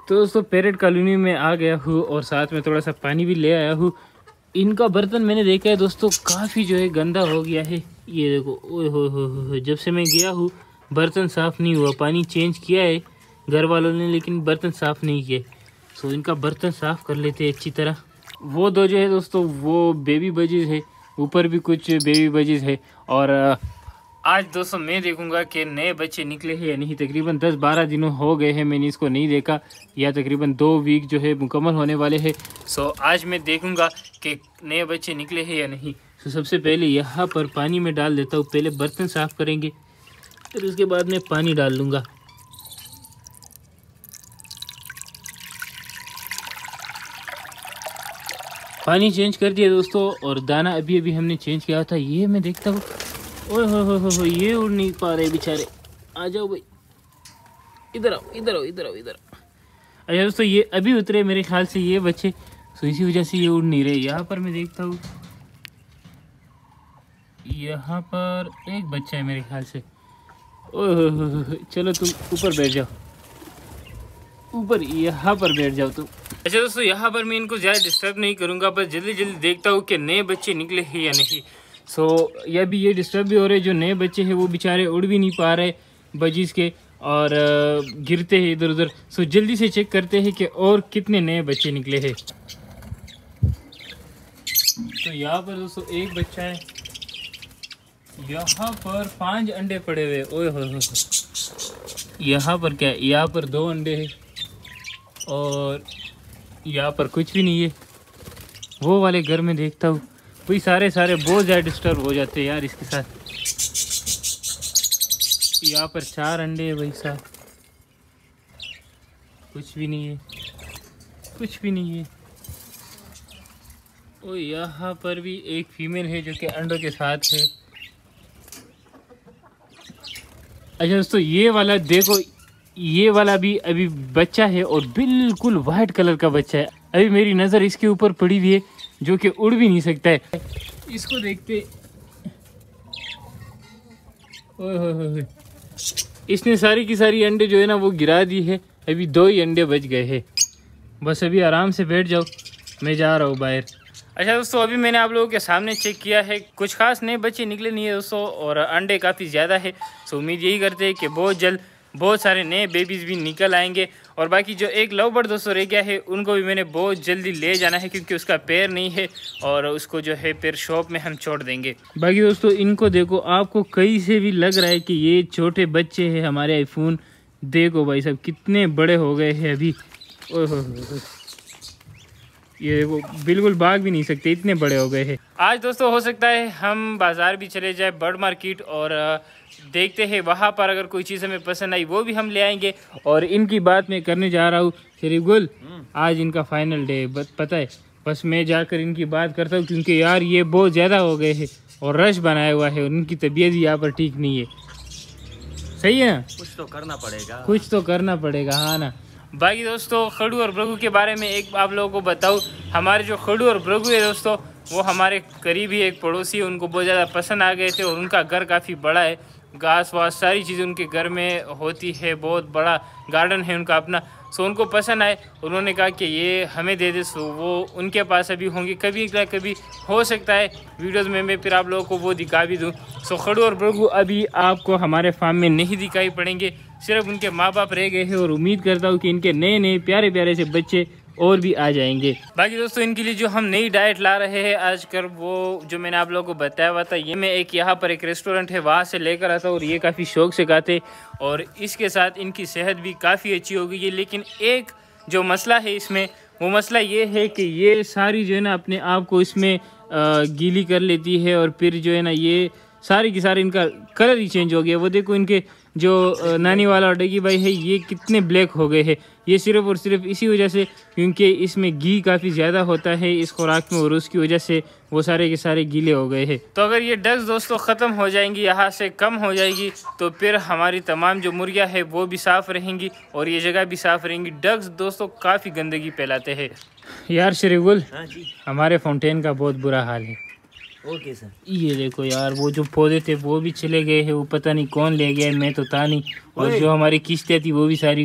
तो दोस्तों parrot colony में आ गया हूँ और साथ में थोड़ा सा पानी भी ले आया हूँ। इनका बर्तन मैंने देखा है दोस्तों काफ़ी जो है गंदा हो गया है। ये देखो, ओए हो, जब से मैं गया हूँ बर्तन साफ़ नहीं हुआ। पानी चेंज किया है घर वालों ने लेकिन बर्तन साफ़ नहीं किए। तो इनका बर्तन साफ़ कर लेते हैं अच्छी तरह। वो दो जो है दोस्तों वो बेबी बजीज है, ऊपर भी कुछ बेबी बजीज है। और आज दोस्तों मैं देखूंगा कि नए बच्चे निकले हैं या नहीं। तकरीबन 10-12 दिनों हो गए हैं मैंने इसको नहीं देखा, या तकरीबन 2 वीक जो है मुकम्मल होने वाले हैं। सो आज मैं देखूंगा कि नए बच्चे निकले हैं या नहीं। तो सबसे पहले यहाँ पर पानी में डाल देता हूँ। पहले बर्तन साफ़ करेंगे फिर उसके बाद मैं पानी डाल लूँगा। पानी चेंज कर दिया दोस्तों और दाना अभी अभी हमने चेंज किया था। ये मैं देखता हूँ, ओए हो, ये उड़ नहीं पा रहे बेचारे। आ जाओ भाई, इधर आओ, इधर आओ, इधर आओ, इधर आओ। अच्छा दोस्तों ये अभी उतरे मेरे ख्याल से ये बच्चे, तो इसी वजह से ये उड़ नहीं रहे। यहाँ पर मैं देखता हूँ, यहाँ पर एक बच्चा है मेरे ख्याल से। ओए हो, चलो तुम ऊपर बैठ जाओ, ऊपर यहाँ पर बैठ जाओ तुम। अच्छा दोस्तों यहाँ पर मैं इनको ज़्यादा डिस्टर्ब नहीं करूँगा, बस जल्दी जल्दी देखता हूँ कि नए बच्चे निकले हैं या नहीं। सो यह भी ये डिस्टर्ब भी हो रहे, जो नए बच्चे हैं वो बेचारे उड़ भी नहीं पा रहे बजीज के और गिरते हैं इधर उधर। सो जल्दी से चेक करते हैं कि और कितने नए बच्चे निकले हैं। तो यहाँ पर दोस्तों एक बच्चा है, यहाँ पर 5 अंडे पड़े हुए। ओए हो, यहाँ पर क्या है, यहाँ पर 2 अंडे हैं और यहाँ पर कुछ भी नहीं है। वो वाले घर में देखता हूँ, वही सारे बहुत ज़्यादा डिस्टर्ब हो जाते हैं यार इसके साथ। यहाँ पर 4 अंडे है भाई साहब, कुछ भी नहीं है, कुछ भी नहीं है। और यहाँ पर भी एक फीमेल है जो कि अंडों के साथ है। अच्छा दोस्तों ये वाला देखो, ये वाला भी अभी बच्चा है और बिल्कुल वाइट कलर का बच्चा है। अभी मेरी नज़र इसके ऊपर पड़ी हुई है जो कि उड़ भी नहीं सकता है। इसको देखते, ओए, इसने सारी की सारी अंडे जो है ना वो गिरा दी है। अभी 2 ही अंडे बच गए हैं। बस अभी आराम से बैठ जाओ, मैं जा रहा हूँ बाहर। अच्छा दोस्तों अभी मैंने आप लोगों के सामने चेक किया है, कुछ खास नए बच्चे निकले नहीं है दोस्तों और अंडे काफ़ी ज़्यादा है। सो उम्मीद यही करते हैं कि बहुत जल्द बहुत सारे नए बेबीज़ भी निकल आएंगे। और बाकी जो एक लव बर्ड दोस्तों रह गया है उनको भी मैंने बहुत जल्दी ले जाना है क्योंकि उसका पैर नहीं है और उसको जो है पैर शॉप में हम छोड़ देंगे। बाकी दोस्तों इनको देखो, आपको कहीं से भी लग रहा है कि ये छोटे बच्चे हैं हमारे आईफोन। देखो भाई साहब कितने बड़े हो गए हैं अभी। ओह ये वो बिल्कुल भाग भी नहीं सकते, इतने बड़े हो गए हैं। आज दोस्तों हो सकता है हम बाज़ार भी चले जाए, बर्ड मार्केट, और देखते हैं वहाँ पर अगर कोई चीज़ हमें पसंद आई वो भी हम ले आएंगे। और इनकी बात मैं करने जा रहा हूँ शरीफ गुल, आज इनका फाइनल डे पता है। बस मैं जाकर इनकी बात करता हूँ क्योंकि यार ये बहुत ज़्यादा हो गए हैं और रश बनाया हुआ है और उनकी तबीयत भी यहाँ पर ठीक नहीं है। सही है ना, कुछ तो करना पड़ेगा, कुछ तो करना पड़ेगा, हाँ ना। बाकी दोस्तों खड़ू और भृगु के बारे में एक आप लोगों को बताऊँ, हमारे जो खड़ू और भृगु है दोस्तों वो हमारे करीबी एक पड़ोसी, उनको बहुत ज़्यादा पसंद आ गए थे और उनका घर काफ़ी बड़ा है, घास वास सारी चीज़ें उनके घर में होती है, बहुत बड़ा गार्डन है उनका अपना। सो उनको पसंद आए, उन्होंने कहा कि ये हमें दे दे। सो वो उनके पास अभी होंगे, कभी ना कभी हो सकता है वीडियोस में मैं फिर आप लोगों को वो दिखा भी दूँ। सो खड़ू और भृगु अभी आपको हमारे फार्म में नहीं दिखाई पड़ेंगे, सिर्फ उनके माँ बाप रह गए हैं और उम्मीद करता हूँ कि इनके नए नए प्यारे प्यारे से बच्चे और भी आ जाएंगे। बाकी दोस्तों इनके लिए जो हम नई डाइट ला रहे हैं आजकल, वो जो मैंने आप लोगों को बताया हुआ था, ये मैं एक यहाँ पर एक रेस्टोरेंट है वहाँ से लेकर आता हूँ और ये काफ़ी शौक से खाते और इसके साथ इनकी सेहत भी काफ़ी अच्छी हो गई है। लेकिन एक जो मसला है इसमें, वो मसला ये है कि ये सारी जो है ना अपने आप को इसमें गीली कर लेती है और फिर जो है ना ये सारी की सारी इनका कलर ही चेंज हो गया। वो देखो इनके जो नानी वाला और डगी भाई है ये कितने ब्लैक हो गए हैं। ये सिर्फ और सिर्फ इसी वजह से क्योंकि इसमें घी काफ़ी ज़्यादा होता है इस खुराक में और उसकी वजह से वो सारे के सारे गीले हो गए हैं। तो अगर ये डग्स दोस्तों ख़त्म हो जाएंगी, यहाँ से कम हो जाएगी, तो फिर हमारी तमाम जो मुर्गियाँ है वो भी साफ़ रहेंगी और ये जगह भी साफ़ रहेंगी। डग्स दोस्तों काफ़ी गंदगी फैलाते हैं। यार शरीफुल, हमारे फाउंटेन का बहुत बुरा हाल है। Okay sir. ये देखो यार वो जो पौधे थे वो भी चले गए हैं, वो पता नहीं कौन ले गया, मैं तो था नहीं। और जो हमारी किश्तें थी वो भी सारी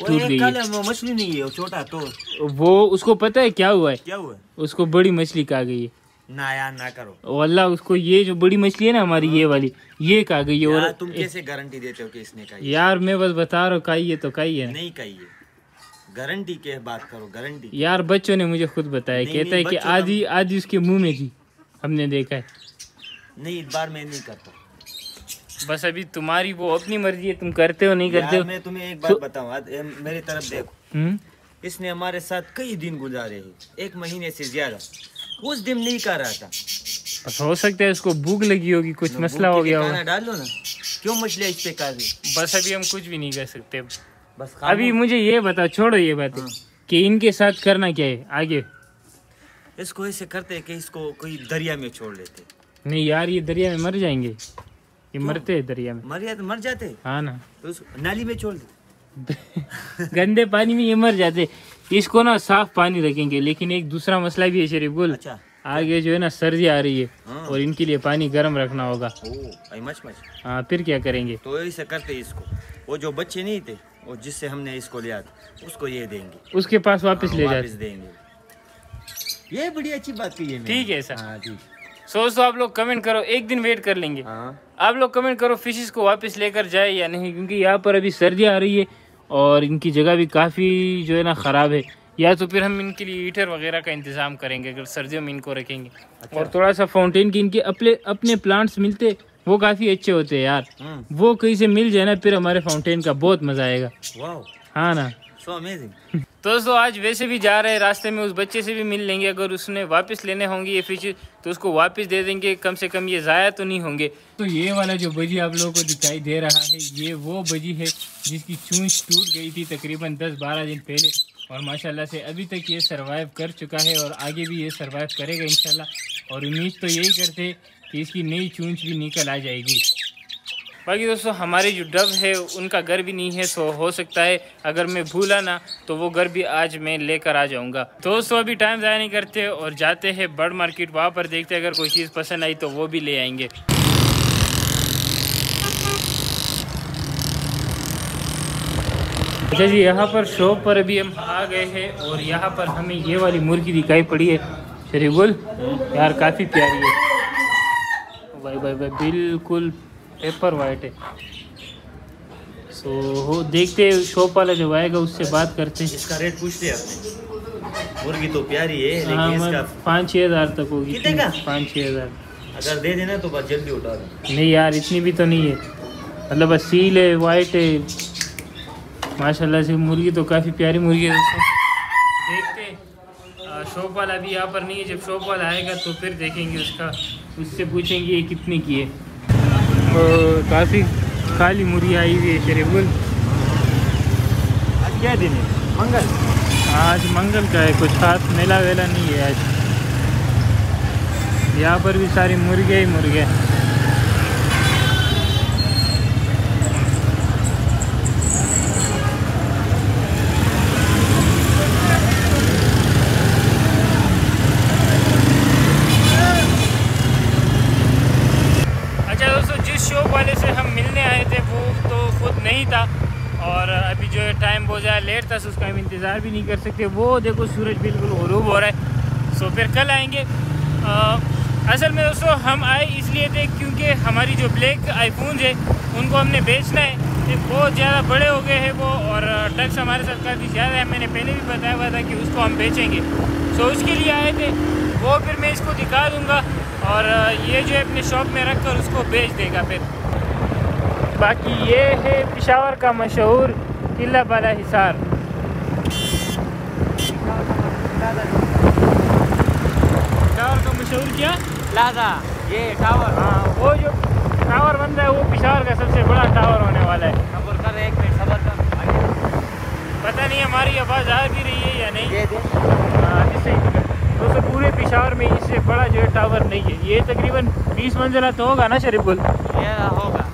टूट गई है। वो मछली नहीं है, वो छोटा तो वो उसको पता है क्या हुआ है? क्या हुआ? उसको बड़ी मछली खा गई है। ना यार ना करो वल्लाह उसको ये जो बड़ी मछली है ना हमारी ये वाली ये खा गई है। और तुम कैसे गारंटी देते हो कि इसने खाई? यार मैं बस बता रहा हूँ खाई है तो खाई है। नहीं खाई है, गारंटी के बात करो, गारंटी। यार बच्चों ने मुझे खुद बताया, कहता है कि आधी आधी उसके मुंह में थी, हमने देखा है। नहीं इस बार मैं नहीं करता। बस अभी तुम्हारी वो अपनी मर्जी है, तुम करते हो नहीं करते हो। मैं तुम्हें एक बात बताऊं, मेरी तरफ देखो। इसने हमारे साथ कई दिन गुजारे हैं, 1 महीने से ज्यादा। उस दिन नहीं कर रहा था। बस हो सकता है उसको भूख लगी होगी, कुछ मसला हो गया होगा। डाल लो ना, क्यों मछलियाँ इस पे कर रही? बस अभी हम कुछ भी नहीं कर सकते। बस अभी मुझे ये बता, छोड़ो ये बात कि इनके साथ करना क्या है आगे। इसको ऐसे करते हैं कि इसको कोई दरिया में छोड़ लेते। नहीं यार ये दरिया में मर जाएंगे, ये मरते हैं दरिया में। मर जाते। हाँ ना, तो नाली में छोड़ दे। गंदे पानी में ये मर जाते। इसको ना साफ पानी रखेंगे। लेकिन एक दूसरा मसला भी है शरीफ गुल। अच्छा। आगे जो है ना सर्दी आ रही है और इनके लिए पानी गर्म रखना होगा। हाँ फिर क्या करेंगे? तो ऐसे करते इसको, वो जो बच्चे नहीं थे वो जिससे हमने इसको लिया था उसको ये देंगे, उसके पास वापस ले जाते देंगे। ये बड़ी अच्छी बात की है। ठीक है सर। सोचो आप लोग कमेंट करो, एक दिन वेट कर लेंगे। आप लोग कमेंट करो फिशेस को वापस लेकर जाए या नहीं, क्योंकि यहाँ पर अभी सर्दी आ रही है और इनकी जगह भी काफ़ी जो है ना ख़राब है। या तो फिर हम इनके लिए हीटर वगैरह का इंतज़ाम करेंगे अगर सर्दियों में इनको रखेंगे। अच्छा। और थोड़ा सा फाउंटेन की इनके अपने प्लांट्स मिलते वो काफ़ी अच्छे होते हैं यार। वो कहीं से मिल जाए ना फिर हमारे फाउंटेन का बहुत मज़ा आएगा। हाँ ना, सो अमेजिंग। दोस्तों आज वैसे भी जा रहे हैं, रास्ते में उस बच्चे से भी मिल लेंगे। अगर उसने वापस लेने होंगे ये फिश तो उसको वापस दे देंगे, कम से कम ये ज़ाया तो नहीं होंगे। तो ये वाला जो बजी आप लोगों को दिखाई दे रहा है ये वो बजी है जिसकी चूंच टूट गई थी तकरीबन 10-12 दिन पहले, और माशाल्लाह से अभी तक ये सरवाइव कर चुका है और आगे भी ये सरवाइव करेगा इंशाल्लाह। और उम्मीद तो यही करते कि इसकी नई चूंच भी निकल आ जाएगी। बाकी दोस्तों हमारे जो डब है उनका घर भी नहीं है, सो हो सकता है अगर मैं भूला ना तो वो घर भी आज मैं लेकर आ जाऊंगा। दोस्तों अभी टाइम ज़ाया नहीं करते और जाते हैं बर्ड मार्केट, वहाँ पर देखते हैं अगर कोई चीज़ पसंद आई तो वो भी ले आएंगे। अच्छा जी, यहाँ पर शॉप पर अभी हम आ गए हैं और यहाँ पर हमें ये वाली मुर्गी दिखाई पड़ी है शरीफुल यार, काफ़ी प्यारी है भाई भाई भाई, बिल्कुल पेपर वाइट है। सो देखते शॉप वाला जब आएगा उससे बात करते हैं। इसका रेट पूछते हैं आपने? मुर्गी तो प्यारी है लेकिन हाँ, इसका 5-6 हज़ार तक होगी। कितने का? 5-6 हज़ार। अगर दे देना तो बस जल्दी उठा दो। नहीं यार इतनी भी तो नहीं है, मतलब बस सील है, वाइट है माशाल्लाह से। मुर्गी तो काफ़ी प्यारी मुर्गी है दोस्तों। देखते शॉप वाला भी यहाँ पर नहीं है, जब शॉप वाला आएगा तो फिर देखेंगे उससे पूछेंगे ये कितने की है। और काफ़ी काली मुर्गी आई हुई है शरीफुल। आज क्या दिन है? मंगल। आज मंगल का है, कुछ खास मेला वेला नहीं है आज। यहाँ पर भी सारी मुर्गे ही मुर्गे। शॉप वाले से हम मिलने आए थे वो तो खुद नहीं था और अभी जो है टाइम बहुत ज़्यादा लेट था, उसका हम इंतज़ार भी नहीं कर सकते। वो देखो सूरज बिल्कुल गुरूब हो रहा है, सो फिर कल आएंगे। असल में दोस्तों हम आए इसलिए थे क्योंकि हमारी जो ब्लैक आईफोन है उनको हमने बेचना है, बहुत ज़्यादा बड़े हो गए हैं वो और टैक्स हमारे साथ काफ़ी ज़्यादा है। मैंने पहले भी बताया हुआ था कि उसको हम बेचेंगे, सो उसके लिए आए थे। वो फिर मैं इसको दिखा दूँगा और ये जो है अपने शॉप में रख कर उसको बेच देगा फिर। बाकी ये है पेशावर का मशहूर किला बाला हिसार। पेशावर का मशहूर क्या? प्लाजा, ये टावर। हाँ, वो जो टावर बन रहा है वो पेशावर का सबसे बड़ा टावर होने वाला है। सबर कर, 1 मिनट सबर कर। पता नहीं हमारी आवाज़ आ भी रही है या नहीं। हाँ जिससे दोस्तों पूरे पेशावर में इससे बड़ा जो है टावर नहीं है। ये तकरीबन 20 मंजिला तो होगा ना शरीफुल? ये होगा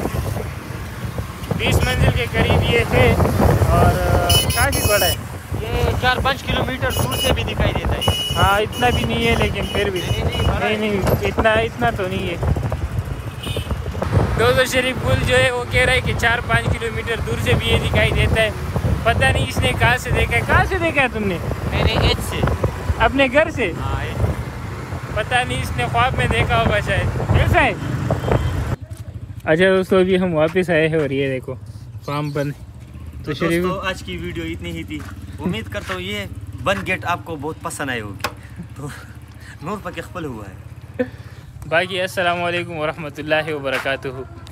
20 मंजिल के करीब ये है और काफ़ी बड़ा है। ये 4-5 किलोमीटर दूर से भी दिखाई देता है। हाँ इतना भी नहीं है लेकिन फिर भी नहीं इतना तो नहीं है। दोस्तों शरीफुल जो है वो कह रहा है कि 4-5 किलोमीटर दूर से भी ये दिखाई देता है। पता नहीं इसने कहाँ से देखा है। कहाँ से देखा है तुमने? मेरे एज से। अपने घर से? हाँ, पता नहीं इसने ख्वाब में देखा होगा शायद, ऐसा है। अच्छा दोस्तों, अभी हम वापस आए हैं और ये देखो फार्म बंद। तो दोस्तों आज की वीडियो इतनी ही थी। उम्मीद करता हूँ ये बन गेट आपको बहुत पसंद आई होगी। तो नूर पर हुआ है। बाकी अस्सलाम वालेकुम वरहमतुल्लाहि वबरकातुहू।